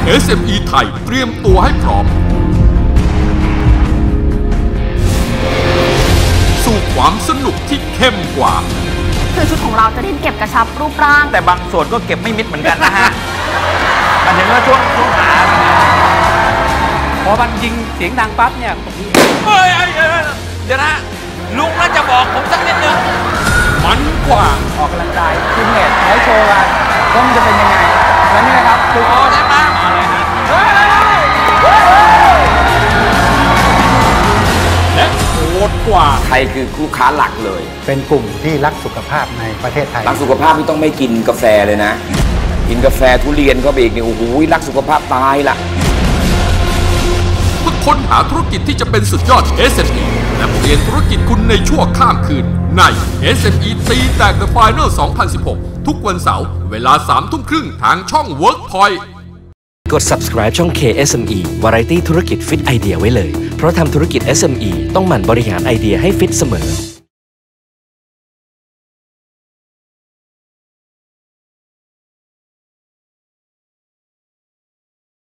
SME ไทยเตรียมตัวให้พร้อมสู่ความสนุกที่เข้มกว่าคือชุดของเราจะเน้นเก็บกระชับรูปร่างแต่บางส่วนก็เก็บไม่มิดเหมือนกันนะฮะมันถึงว่าช่วงขาพอมันยิงเสียงดังปั๊บเนี่ยเฮ้ยเดี๋ยวนะลุงน่าจะบอกผมสักนิดนึงมันกว่าออกกำลังกายฟิตเนสไว้โชว์กันว่ามันจะเป็นยังไงแล้วนี่นะครับคือได้มาเลยฮะและโหดกว่าไทยคือลูกค้าหลักเลยเป็นกลุ่มที่รักสุขภาพในประเทศไทยรักสุขภาพที่ต้องไม่กินกาแฟเลยนะกินกาแฟทุเรียนเข้าไปอีกเนี่ยโอ้โหรักสุขภาพตายละเพื่อค้นหาธุรกิจที่จะเป็นสุดยอด SME และเปลี่ยนธุรกิจคุณในชั่วข้ามคืนใน SME ตีแตก The Final 2016 ทุกวันเสาร์เวลา 21:30 ทางช่อง Workpoint กด subscribe ช่อง KSME Variety ธุรกิจฟิตไอเดียไว้เลยเพราะทำธุรกิจ SME ต้องหมั่นบริหารไอเดียให้ฟิตเสมอ